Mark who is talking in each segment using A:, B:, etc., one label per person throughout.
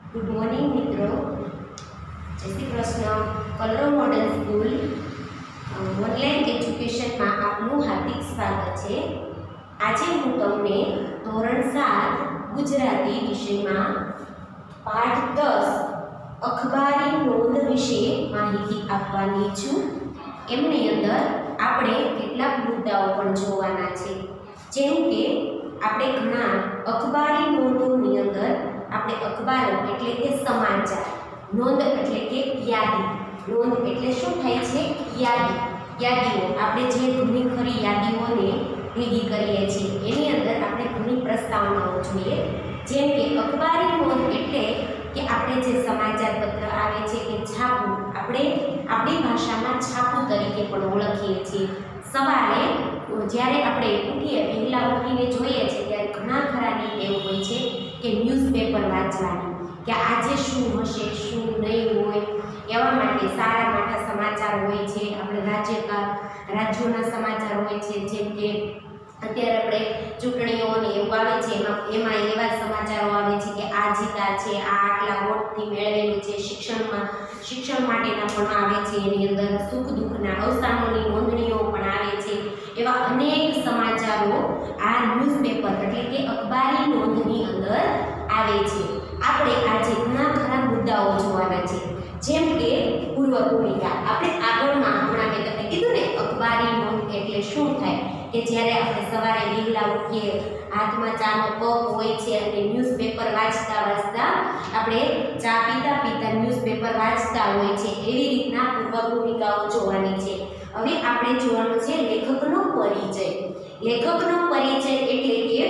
A: Good morning मित्रों, जय श्री कृष्ण। कलरव मॉडल स्कूल ऑनलाइन एज्युकेशन में आपનું हार्दिक स्वागत है। आज हूँ तमने धोरण 7 गुजराती विषय में पाठ 10 अखबारी नोंध विषे माहिती आपवानी छूं। एमनी अंदर आपणे કેટલાક મુદ્દાઓ પણ જોવાના છે, જેમ કે આપણે ઘણા અખબારી નોંધોની અંદર આપણે અખબારો એટલે કે સમાચાર, નોંધ એટલે કે યાદી, નોંધ એટલે શું થાય છે? યાદીઓ આપણે જે ઘણી ખરી યાદીઓને ભેગી કરીએ છીએ એની અંદર આપણે ઘણી પ્રસ્તાવનાઓ જોઈએ, જેમ કે અખબારી નોંધ એટલે કે આપણે જે સમાચાર પત્ર આવે છે કે છાપું, આપણે આપણી ભાષામાં છાપું તરીકે પણ ઓળખીએ છીએ। સવારે જ્યારે આપણે ઉઠીએ, પહેલાં ઉઠીને જોઈએ છીએ ત્યારે ઘણા ખરાની ટેવ હોય છે કે ન્યૂઝપેપર વાંચવાની, કે આજે શું હશે શું નહીં હોય, એવા માટે સારા માઠા સમાચાર હોય છે। આપણે રાજ્યોના સમાચાર હોય છે, જેમ કે અત્યારે આપણે ચૂંટણીઓને એવું આવે છે, એમાં એવા સમાચારો આવે છે કે આ જીતા છે, આ આટલા વોટથી મેળવેલું છે। શિક્ષણ માટેના પણ આવે છે, એની અંદર સુખ દુઃખના અવસાનોની નોંધણીઓ પણ આવે છે। એવા અનેક સમાચારો આ ન્યૂઝપેપર એટલે કે અખબારી નોંધની અંદર આવે છે। આપણે આજે ઘણા ખરા મુદ્દાઓ જોવાના છે, જેમ કે પૂર્વ ભૂમિકા। આપણે આગળમાં હમણાં મેં તમને કીધું ને અખબારી નોંધ એટલે શું થાય, કે જ્યારે આપણે સવારે વહેલા ઉઠીએ, હાથમાં ચાનો કપ હોય છે અને ન્યૂઝપેપર વાંચતા આપણે ચા પીતા ન્યૂઝપેપર વાંચતા હોય છે, એવી રીતના પૂર્વ ભૂમિકાઓ જોવાની છે। હવે આપણે જોવાનું છે લેખકનો પરિચય। લેખકનો પરિચય એટલે કે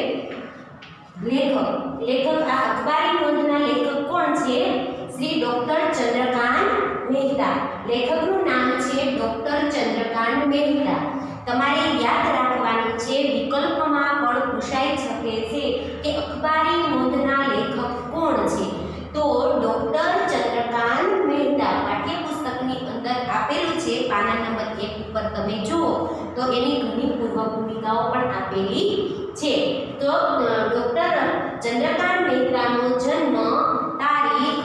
A: લેખક આ અખબારી નોંધના લેખક કોણ છે? શ્રી ડોક્ટર ચંદ્રકાંત મહેતા। લેખકનું નામ છે ડોક્ટર ચંદ્રકાંત મહેતા। તમારે યાદ રાખવાનું છે, વિકલ્પમાં પણ પૂછાઈ શકે છે કે અખબારી નોંધના લેખક કોણ છે? તો ડોક્ટર ચંદ્રકાંત મહેતા પાઠ્યપુસ્તકની અંદર આપેલું છે, પાના નંબર 1 ઉપર તમે જુઓ તો એની ઘણી પૂર્વ ભૂમિકાઓ પણ આપેલી છે। તો ડોક્ટર ચંદ્રકાંત મહેતાનો જન્મ તારીખ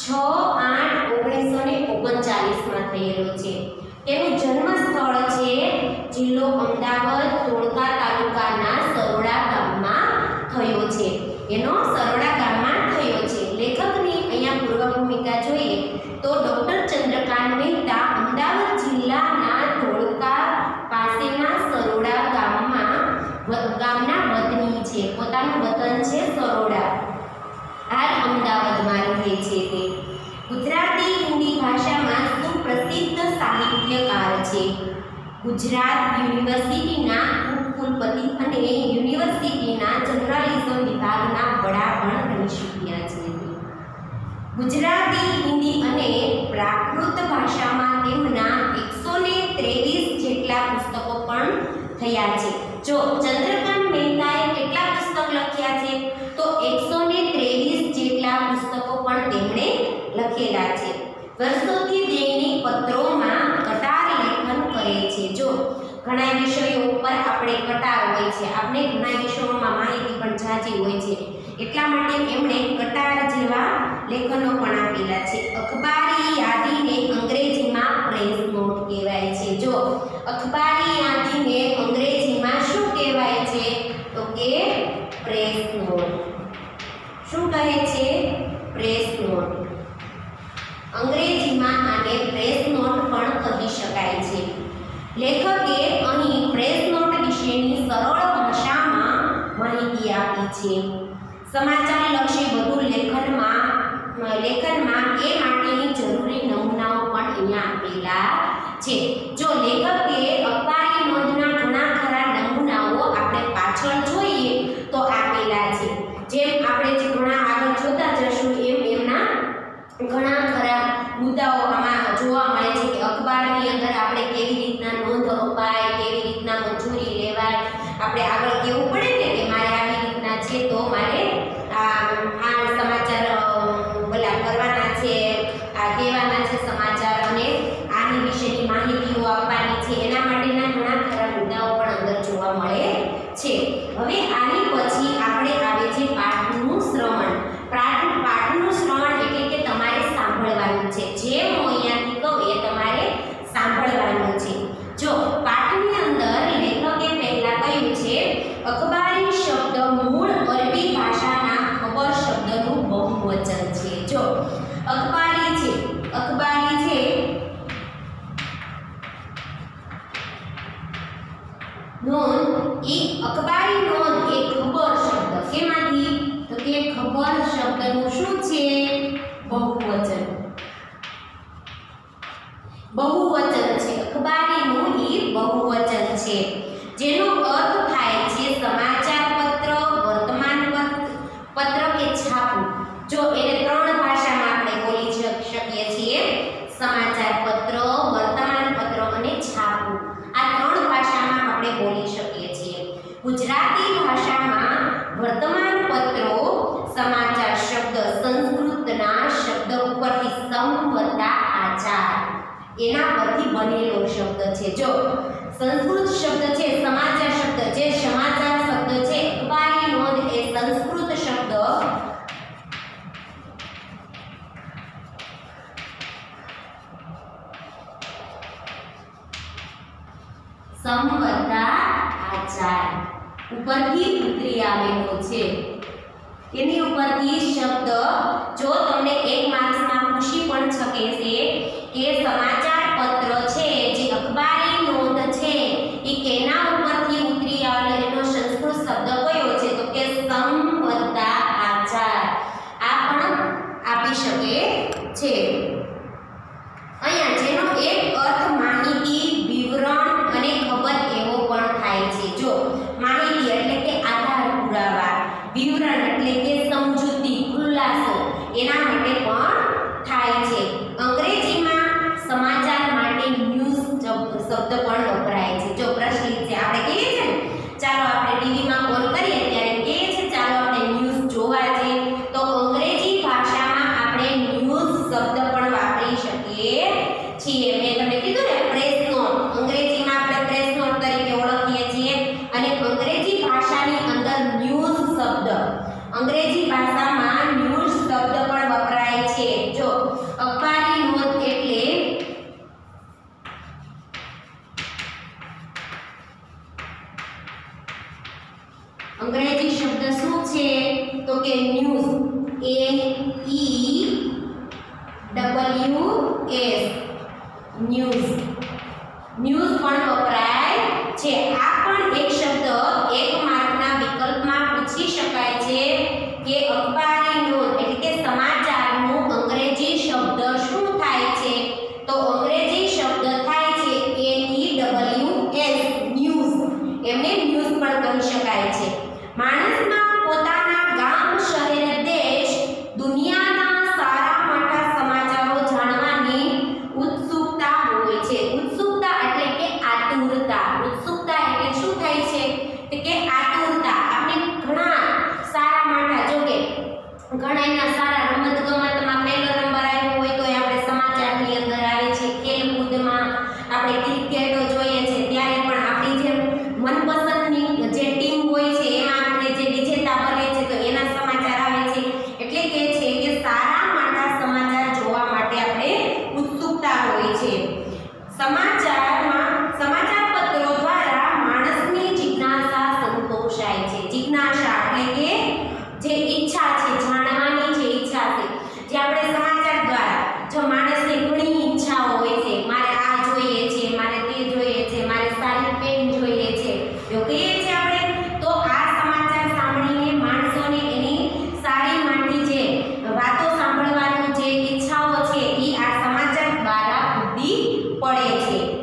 A: 6/8/1939 થયેલો છે। તેનું જન્મ સ્થળ છે જિલ્લો અમદાવાદ, ધોળકા તાલુકાના સરોડા ગામમાં થયો છે। એનો સરોડા ગામમાં થયો છે। લેખકની અહીંયા પૂર્વ ભૂમિકા જોઈએ તો ડોક્ટર ચંદ્રકાંત મહેતા અમદાવાદ જિલ્લાના ધોળકા પાસેના સરોડા ગામના વતની છે। પોતાનું વતન છે સરોડા, હાલ અમદાવાદમાં રહે છે તે। ગુજરાતી હિન્દી ભાષામાં સુપ્રસિદ્ધ સાહિત્યકાર છે। ગુજરાત યુનિવર્સિટીના ઉપકુલપતિ અને યુનિવર્સિટીના જર્નલિઝમ વિભાગના વડા પણ રહી ચૂક્યા છે। ગુજરાતી, હિન્દી અને પ્રાકૃત ભાષામાં તેમના 123 જેટલા પુસ્તકો પણ થયા છે। જો ચંદ્રકાંત મહેતાએ કેટલા પુસ્તક લખ્યા છે? તો 123 જેટલા પુસ્તકો પણ તેમણે લખેલા છે। વર્ષોથી દૈનિક પત્રોમાં કટાર લેખન કરે છે। જો ઘણા વિષયો ઉપર આપણે કટાર હોય છે, આપણે ઘણા વિષયોમાં માહિતી પણ ઝાઝી હોય છે, એટલા માટે એમણે કટાર જેવા લેખનો પણ આપેલા છે। અખબારી યાદીને અંગ્રેજીમાં પ્રેસ નોટ કહેવાય છે। જો અખબારી યાદીને અંગ્રેજીમાં શું કહેવાય છે? તો કે પ્રેસ નોટ। શું કહે છે? Press note. અંગ્રેજીમાં આને પ્રેસ નોટ પણ કહી શકાય છે। લેખકે અહીં પ્રેસ નોટ વિશેની સરળ ભાષામાં માહિતી આપી છે। સમાચારલક્ષી વધુ લેખનમાં એ માટેની જરૂરી નમૂનાઓ પણ અહીંયા આપેલા છે। જો લેખકે અખબારી નોંધના ઘણા ખરા નમૂનાઓ આપણે પાછળ જોઈએ તો આપેલા છે, જેમ આપણે જે ઘણા આગળ જોતા જશું એમ એમના ઘણા ખરા મુદ્દાઓ આમાં જોવા મળે છે કે અખબારની અંદર આપણે કેવી રીતના નોંધ અપાય, કેવી રીતના મંજૂરી લેવાય, આપણે આગળ કેવું પડે ને કે મારે આવી રીતના છે તો મારે આ સમાચાર કરવાના છે, આ કહેવાના છે સમાચાર, અને આની વિશેની માહિતીઓ આપવાની છે, એના માટેના વચન છે। જો અખબારી છે, અખબારી છે નોંધ, એ અખબારી નોંધ એ ખબર શબ્દ કેમાંથી, તો કે ખબર શબ્દનું શું છે? બહુવચન, બહુવચન છે। અખબારીનું એ બહુવચન છે, જેનો અર્થ થાય છે સમાચાર પત્ર, વર્તમાન પત્ર કે છાપું। જો એને ત્રણ ભાષામાં આપણે બોલી શકીએ છીએ, સમાચાર પત્ર, વર્તમાન પત્ર અને છાપું। આ ત્રણ ભાષામાં આપણે બોલી શકીએ છીએ। ગુજરાતી ભાષામાં વર્તમાન પત્રો સમાચાર શબ્દ સંસ્કૃતના શબ્દ ઉપરથી સમ વત્તા આચાર એના પરથી બનેલો શબ્દ છે। જો સંસ્કૃત શબ્દ છે સમાચાર શબ્દ, જે સમાચાર શબ્દ છે અખબારી નોંધ એ સંસ્કૃત શબ્દ સમ વત્તા આચાર ઉપરથી ઉતરી આવેલો છે। એની ઉપરથી શબ્દ, જો તમને એક માર્ક્સમાં પૂછી પણ શકે છે કે સમાચાર પત્ર છે જે અખબારી નોંધ છે એ કેના ઉપરથી ઉતરી આવેલો, એનો સંસ્કૃત શબ્દ કયો છે? તો કે સમ વત્તા આચાર। આ પણ આપી શકે છે। અહીંયા જેનો એક અર્થ માહિતી, વિવરણ અને ખબર એવો પણ થાય છે। જો માહિતી એટલે કે આધાર પુરાવા, વિવરણ એટલે કે સમજૂતી, ખુલાસો એના માટે પણ થાય છે। અંગ્રેજીમાં સમાચાર માટે ન્યૂઝ શબ્દ પણ વપરાય છે। જો પ્રચલિત છે, આપણે કહીએ છીએ ને ચાલો આપણે ટીવીમાં કોલ કરીએ ત્યારે કહીએ છીએ ચાલો આપણે ન્યૂઝ જોવા જઈએ, તો અંગ્રેજી ભાષામાં આપણે ન્યૂઝ શબ્દ પણ વાપરી શકીએ છીએ। મેં તમને કીધું ને પ્રેસ નોટ, અંગ્રેજીમાં આપણે પ્રેસ નોટ તરીકે ઓળખીએ છીએ અને અંગ્રેજી ભાષાની અંદર ન્યૂઝ શબ્દ, અંગ્રેજી ભાષામાં ન્યૂઝ શબ્દ પણ વપરાય છે। જો અખબારી નોંધ એટલે અંગ્રેજી શબ્દ શું છે? તો કે ન્યૂઝ, NEWS, ન્યૂઝ, ન્યૂઝ પણ વપરાય છે। આ પણ એક શબ્દ એક માર્કના વિકલ્પમાં પૂછી શકાય છે કે અખબારી નોંધ એટલે કે સમાચારનું અંગ્રેજી શબ્દ શું થાય છે? તો અંગ્રેજી શબ્દ થાય છે NEWS, ન્યૂઝ, એમને ન્યૂઝ પણ કહી શકાય છે। માણસમાં પોતાના ગામ, શહેર, દેશ, દુનિયાના સારા માઠા સમાચારો જાણવાની ઉત્સુકતા હોય છે। ઉત્સુકતા એટલે કે આતુરતા, ઉત્સુકતા એટલે શું થાય છે? તો કે આતુરતા। આપણે ઘણા સારા માઠા, જો કે ઘણાના સારા રમત ગમતમાં પહેલો નંબર આવ્યો હોય તો આપણે સમાચારની અંદર આવે છે, ખેલકૂદમાં આપણે ક્રિકેટો જોઈએ છે ત્યારે પણ આપણી જે મનપસંદની જે ટીમ હોય છે એમાં આપણે જે વિજેતા બને છે તો એના સમાચાર આવે છે। એટલે કે છે કે સારા માઠા સમાચાર જોવા માટે આપણે ઉત્સુકતા હોય છે। સમાચારમાં સમાચાર પત્રો દ્વારા માણસની જિજ્ઞાસા સંતોષાય છે। જિજ્ઞાસા એટલે કે જે ઈચ્છા છે, જાણવાની જે ઈચ્છા છે, જે આપણે સમાચાર દ્વારા, જો માણસની ઘણી ઈચ્છાઓ હોય છે, મારે આ જોઈએ છે, મારે તે જોઈએ છે, મારે સારી પેન જોઈએ છે, એવું કહીએ છીએ આપણે, તો આ સમાચાર સાંભળીને માણસોને એની સારી માઠી જે વાતો સાંભળવાની જે ઈચ્છાઓ છે એ આ સમાચાર દ્વારા પૂરી પડે છે।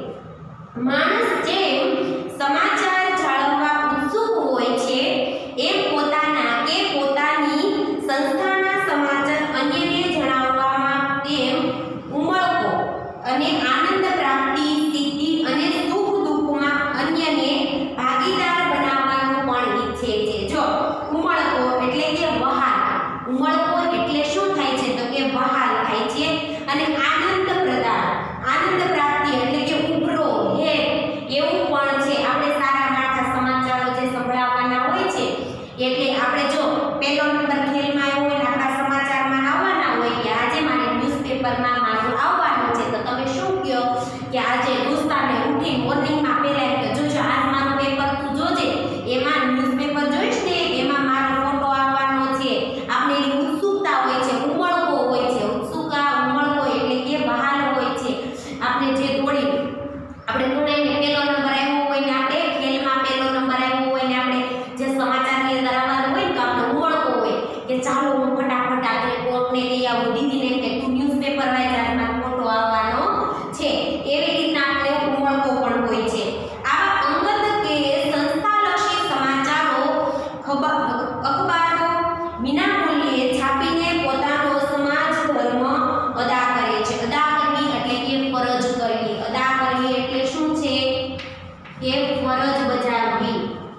A: કહી આવું, દીદીને કે તું ન્યૂઝપેપર વાંચવામાં ખોટો આવવાનો છે, એવી રીતના આપણે ઉમળકો પણ હોય છે. આવા અંગત કે સંસ્થાલક્ષી સમાચારો અખબારો વિનામૂલ્યે છાપીને પોતાનો સમાજ ધર્મ અદા કરે છે. અદા કરવી એટલે કે ફરજ કરવી. અદા કરવી એટલે શું છે કે ફરજ બજાવવી.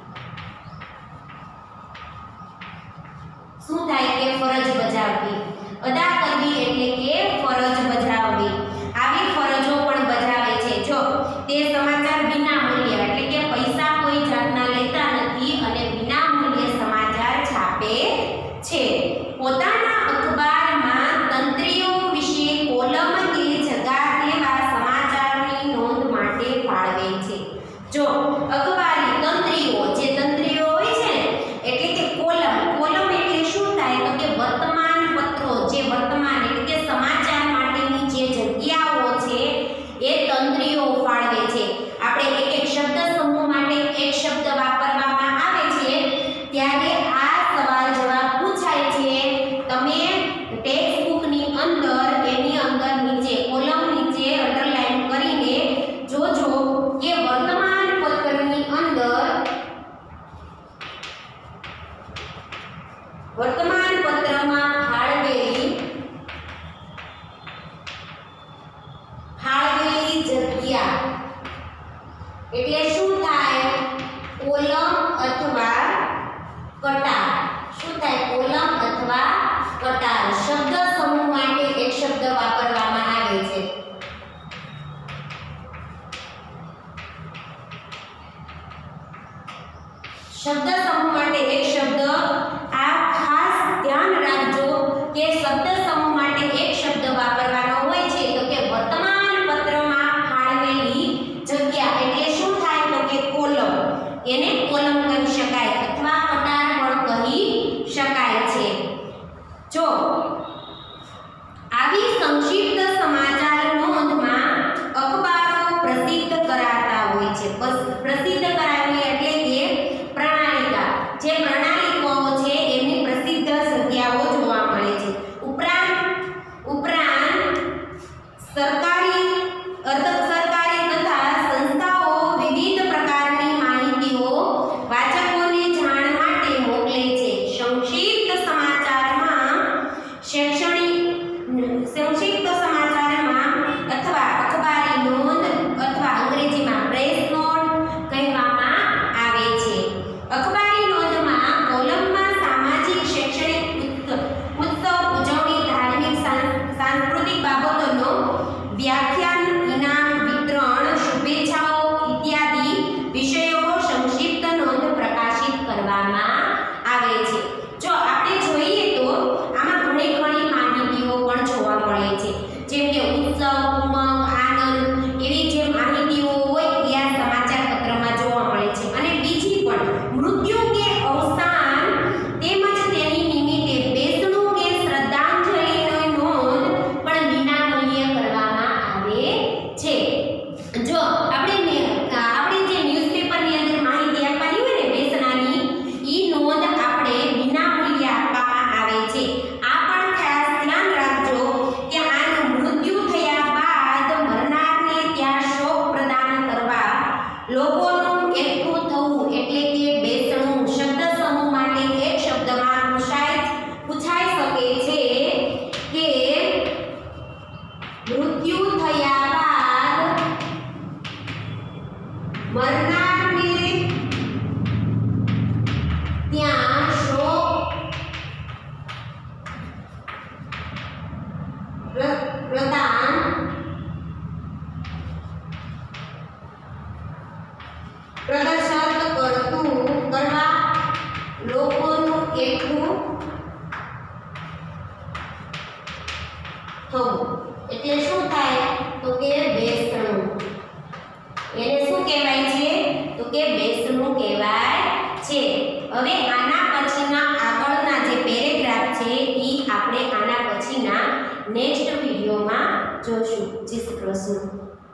A: શું થાય કે ફરજ બજાવવી. અદા કરવી એટલે કે ફરજ બજાવવી. આવી ફરજો પણ બજાવે છે. જો તે સમાચાર વિનામૂલ્ય એટલે કે પૈસા કોઈ જાતના લેતા નથી અને વિનામૂલ્યે સમાચાર છાપે છે. પોતાના અખબારમાં તંત્રીઓ વિશે કોલમ કે જગા તેવા સમાચારની નોંધ માટે ફાળવે છે. જો અખબારી તંત્રીઓ, જે તંત્રીઓ હોય છે ને એટલે કે કોલમ. કોલમ એટલે શું થાય તો કે વર્તમાન પત્રો, જે વર્તમાન એટલે કે સમાચાર માટેની જે જગ્યાઓ છે એ તંત્રીઓ ફાળવે છે. આપણે એક શબ્દ સમૂહ માટે એક શબ્દ વાપરવામાં આવે છે ત્યારે આ સવાલ જવાબ પૂછાય છે. તમે ટેક્સ્ટ બુકની અંદર એની અંદર નીચે કોલમ નીચે અંડરલાઈન કરીને જોજો કે વર્તમાન પત્રની અંદર વર્તમાન પત્રમાં ફાળવેલી જગ્યા એટલે શું થાય? કોલમ અથવા કટાર. શું થાય? કોલમ અથવા કટાર. શબ્દ સમૂહ માટે એક શબ્દ વાપરવામાં આવે છે. શબ્દ સમૂહ માટે એક શબ્દ. આ ખાસ ધ્યાન રાખજો કે શબ્દ સમૂહ માટે એક શબ્દ વાપરવાનો હોય છે તો કે વર્તમાન પત્રમાં ફાળવેલી જગ્યા એટલે શું થાય તો કે કોલમ. એને કોલમ કહી શકાય અથવા કટાર પણ કહી શકાય છે. જો આવી સંક્ષિપ્ત સમાચાર નોંધમાં અખબારો પ્રસિદ્ધ કરાતા હોય છે. પ્રસિદ્ધ કરાવી એટલે કે પ્રણાલિકા. જે પ્રણાલિકાઓ છે એમની પ્રસિદ્ધ જગ્યાઓ જોવા મળે છે. ઉપરાંત સરકારી, અર્ધ સરકારી તથા સંસ્થાઓ વિવિધ પ્રકારની માહિતીઓ વાચકોને જાણ માટે મોકલે છે. સંક્ષિપ્ત સમાચારમાં સંક્ષિપ્ત સમાચારમાં અથવા અખબારી નોંધ અથવા અંગ્રેજીમાં પ્રેસ નોટ કહેવામાં આવે છે. અખબારી નોંધમાં કોલમમાં સામાજિક, શૈક્ષણિક, ઉત્સવ, ઉજવણી, ધાર્મિક, સાંસ્કૃતિક બાબતોનો વ્યાખ્યાન, ઇનામ વિતરણ, શુભેચ્છાઓ ઇત્યાદિ વિષયો સંક્ષિપ્ત નોંધ પ્રકાશિત કરવામાં આવે છે. જો આપણે જોઈએ તો આમાં ઘણી માહિતીઓ પણ જોવા મળે છે. જેમ કે ઉત્સવ, ઉમંગ, આનંદ એવી જે માહિતીઓ હોય એ આ સમાચાર પત્રમાં જોવા મળે છે. અને બીજી પણ મૃત્યુ કે અવસાન તેમજ તેની નિમિત્તે બેસણું કે શ્રદ્ધાંજલિની નોંધ પણ વિનામૂલ્યે કરવામાં આવે છે. જો આપણે જે ન્યૂઝપેપરની અંદર માહિતી આપવાની હોય ને બેસણાની, ઈ નોંધ આપણે વિનામૂલ્યે આપવામાં આવે છે. આ પણ ખાસ ધ્યાન રાખજો કે આનું મૃત્યુ થયા બાદ મરનારને ત્યાં શોક પ્રદાન કરવા લોકોનું એકઠું થવું એટલે કે બેસણું. શબ્દ સમૂહ માટે એક શબ્દમાં પૂછાઈ શકે છે કે મૃત્યુ થયા બાદ મરનારને ત્યાં શોક પ્રદાન પ્રદર્શિત કરવા લોકોનું એકઠું થવું એટલે શું થાય તો કે બેસણું. એને શું કહેવાય છે તો કે બેસણું કહેવાય છે. હવે આના પછીના આગળના જે પેરેગ્રાફ છે એ આપણે આના પછીના નેક્સ્ટ વિડિયોમાં જોશું. જય શ્રી કૃષ્ણ.